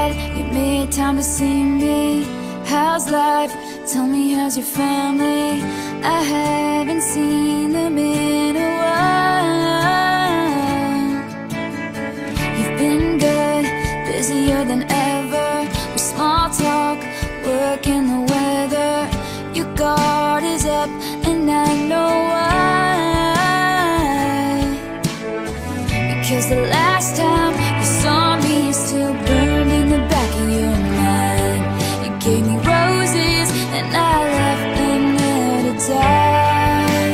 glad you made time to see me. How's life? Tell me, how's your family? I haven't seen them in a while. You've been good, busier than ever, with small talk, work and the weather. Your guard is up and I know why. Because the last time you saw me is still burned in the back of your mind. You gave me roses and I left them there to die.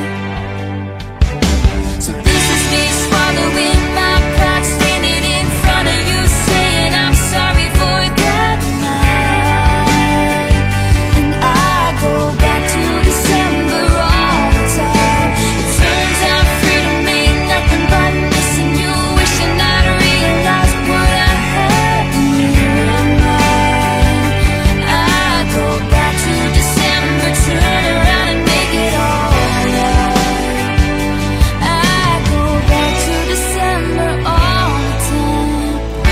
So this is me swallowing my pride, standing in front of you saying I'm sorry for that night. And I go back to December all the time. It turns out freedom ain't nothing but missing you, wishing I'd realized what I had in your mind. I go back to December, turn around and make it all right. I go back to December all the time.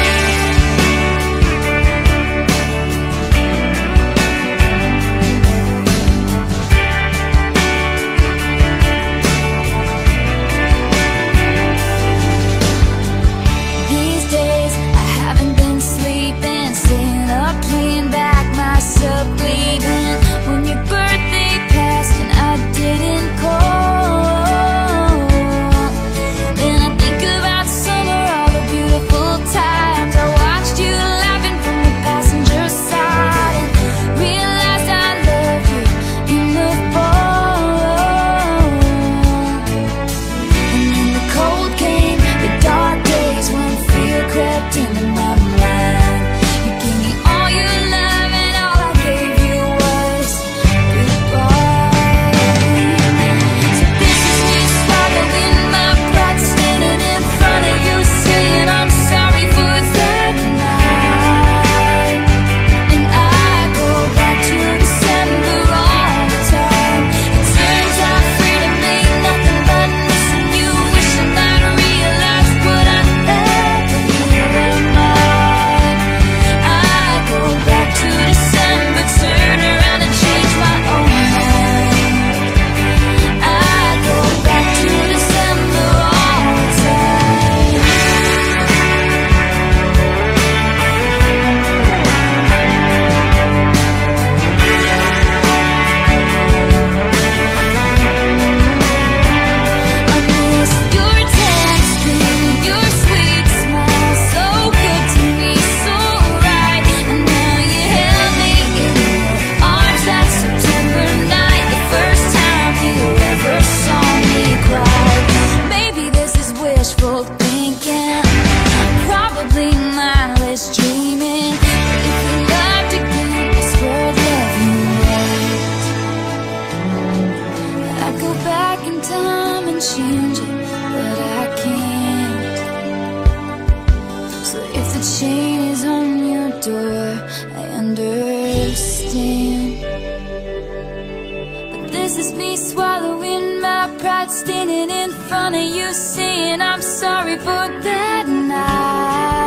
These days I haven't been sleeping, staying up playing back myself bleeding. When your birthday passed and I didn't call, then I think about summer, all the beautiful times I watched you laughing from the passenger side, and realized I love you in the fall. And then the cold came, the dark days when fear crept into my mind. You gave me all your love and all I gave you was goodbye. So this is me swallowing my pride, standing in front of you saying I'm sorry for that night. And I go back to December all the time. It turns out freedom ain't nothing but missing you, wishing I'd realized what I had in your mind. I go back to December, turn around and change my own mind. I go back to December all the time. I miss your texting, your sweet smile, so good to me, so right. And now you held me in your arms that September night, the first time you ever saw me cry. Maybe this is wishful thinking, probably mindless dreaming. But if you loved again, I swear I'd love you right. I'd go back in time and change it, but I can't. So if the chain is on your door, I understand. But this is me swallowing my pride, standing in front of you saying I'm sorry for that night.